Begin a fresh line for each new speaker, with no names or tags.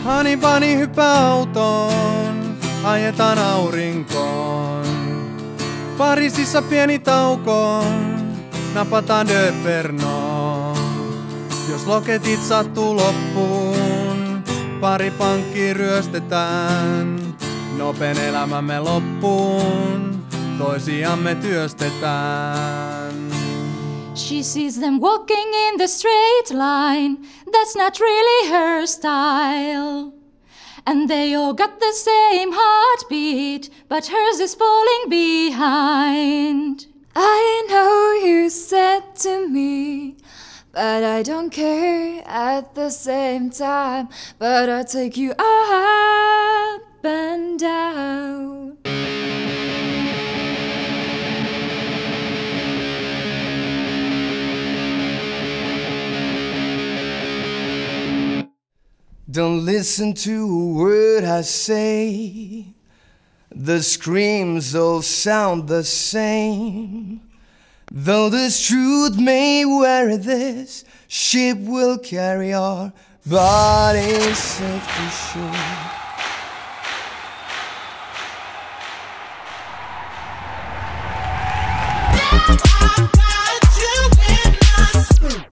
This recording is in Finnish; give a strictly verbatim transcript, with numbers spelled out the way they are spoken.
Hani pani hyppää autoon, ajetaan aurinkoon. Pariisissa pieni tauko, napataan döpernoon. Jos loketit sattuu loppuun, pari pankkia ryöstetään. Nopein elämämme loppuun, toisiamme työstetään.
She sees them walking in the straight line. That's not really her style. And they all got the same heartbeat, but hers is falling behind.
I know you said to me, but I don't care at the same time. But I'll take you up and down.
Don't listen to a word I say. The screams all sound the same. Though this truth may wear this ship will carry our bodies safe to shore.
Bye.